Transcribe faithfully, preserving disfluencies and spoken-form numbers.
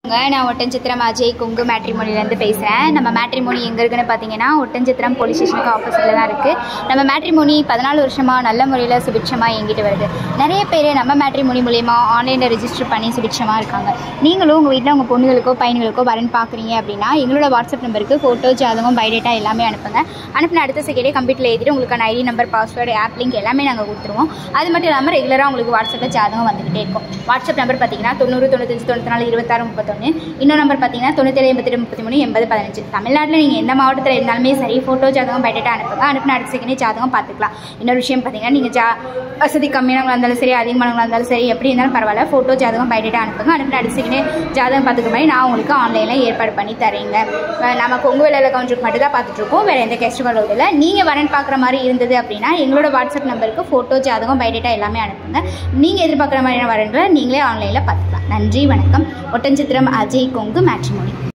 நான் ஒட்டன்சித்திரம் அஜய் கொங்கு மேட்ரிமோனிலேருந்து பேசுகிறேன். நம்ம மேட்ரிமோனி எங்கே இருக்குன்னு பார்த்தீங்கன்னா ஒட்டன்சித்திரம் போலீஸ் ஸ்டேஷனுக்கு ஆப்போசிட்டில் தான் இருக்குது. நம்ம மேட்ரிமோனி பதினாலு வருஷமாக நல்ல முறையில் சுபிட்சமாக இயங்கிட்டு வருது. நிறைய பேர் நம்ம மேட்ரிமோனி மூலிமா ஆன்லைனில் ரெஜிஸ்டர் பண்ணி சுபிட்சமாக இருக்காங்க. நீங்களும் உங்கள் வீட்டில் உங்கள் பொண்ணுகளுக்கோ பையன்களுக்கோ வரன் பார்க்குறீங்க அப்படின்னா எங்களோட வாட்ஸ்அப் நம்பருக்கு ஃபோட்டோ ஜாதகம் பயோடேட்டா எல்லாமே அனுப்புங்க. அனுப்பின அடுத்த செகண்டே கம்ப்யூட்டரில் எழுதிட்டு உங்களுக்கான ID number password app link எல்லாமே நாங்கள் கொடுத்துருவோம். அது மட்டும் இல்லாமல் ரெகுலராக உங்களுக்கு வாட்ஸ்அப்பில் ஜாதகம் வந்துகிட்டே இருக்கும். வாட்ஸ்அப் நம்பர் பார்த்தீங்கன்னா தொண்ணூறு தொண்ணூத்தஞ்சு தொண்ணூற்றி நாலு இருபத்தாறு முப்பத்தொன்று. இன்னொரு நம்பர் பார்த்தீங்கன்னா தொண்ணூற்றி எண்பத்தி எட்டு முப்பத்தி மூணு எண்பது பதினஞ்சு. தமிழ்நாட்டில் நீங்கள் எந்த மாவட்டத்தில் இருந்தாலுமே சரி ஃபோட்டோ ஜாதகம் பயோடேட்டா அனுப்புங்க. அனுப்பின அடுத்த செகண்டே ஜாதகம் பார்த்துக்கலாம். இன்னொரு விஷயம் பார்த்தீங்கன்னா நீங்கள் ஜா வசதி கம்மியானவங்களாக இருந்தாலும் சரி அதிகமானவங்களாக இருந்தாலும் சரி எப்படி இருந்தாலும் பரவாயில்ல ஃபோட்டோ ஜாதகம் பயோடேட்டா அனுப்புங்க. அனுப்பின அடுத்த செகண்டே ஜாதகம் பார்த்துக்க மாதிரி நான் உங்களுக்கு ஆன்லைனில் ஏற்பாடு பண்ணி தரேங்க. நம்ம கொங்கு வேலையில் கவுண்டருக்கு மட்டும் தான் பார்த்துட்ருக்கோம். வேறு எந்த கஸ்டமரும் இல்லை. நீங்கள் வரன் பார்க்குற மாதிரி இருந்தது அப்படின்னா எங்களோட வாட்ஸ்அப் நம்பருக்கு ஃபோட்டோ ஜாதகம் பயோடேட்டா எல்லாமே அனுப்புங்க. நீங்கள் எதிர்பார்க்குற மாதிரியான வரன்களை நீங்களே ஆன்லைனில் பார்த்துக்கலாம். நன்றி, வணக்கம். ஒட்டன்சித்திரம் அஜய் கொங்கு மேட்ரிமோனி.